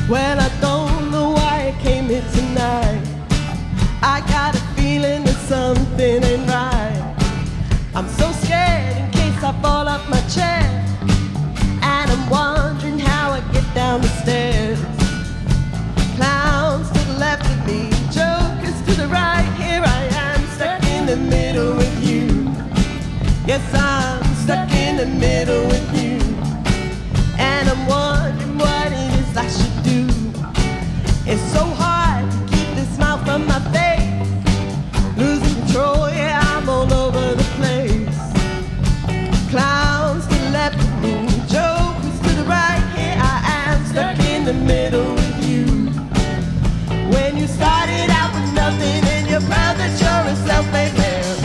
Well, I don't know why I came here tonight. I got a feeling that something ain't right. I'm so scared in case I fall off my chair, and I'm wondering how I get down the stairs. Clowns to the left of me, jokers to the right. Here I am, stuck in the middle with you. Yes, I'm stuck in the middle with you, and I'm wondering what it is I should do. It's so hard to keep this smile from my face. Losing control, yeah, I'm all over the place. Clowns to the left of me, jokers to the right. Here I am, stuck in the middle with you. When you started out with nothing and you're proud that you're a self-made man,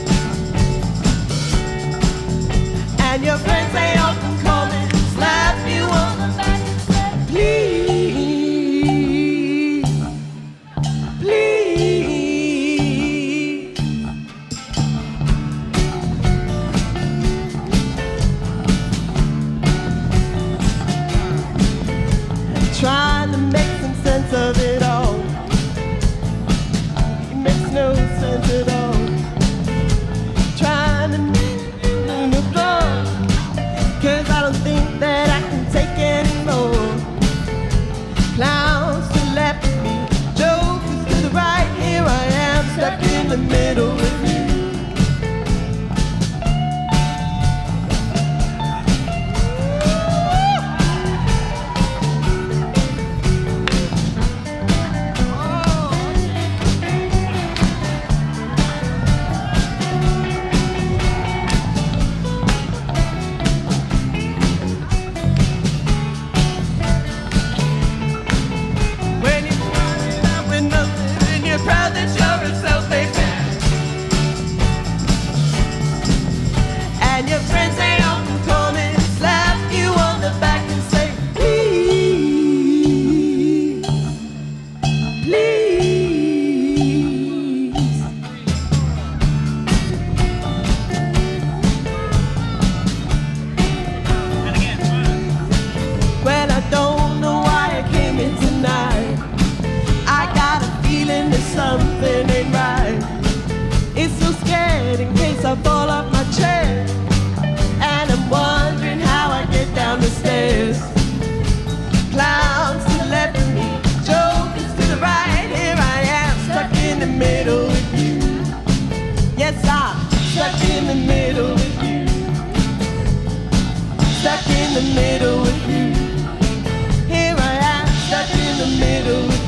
and your friends, they often call me, slap you on the back and say, please, please. Trying to make some sense of it all. It makes no sense at all. Trying to make it on the floor, 'cause I don't think that I can take anymore. Clowns to the left of me, jokers to the right. Here I am, stuck in the middle with you. Proud that you're a self-made man, and your friends, they often come and slap you on the back and say, please, please. And again. Well, I don't know why I came in tonight. I got a feeling that something ain't right. It's so scared in case I fall off my chair, and I'm wondering how I get down the stairs. Clowns to the left of me, jokers to the right. Here I am, stuck in the middle with you. Yes, I'm stuck in the middle with you. Stuck in the middle with you. Here I am, stuck in the middle with you.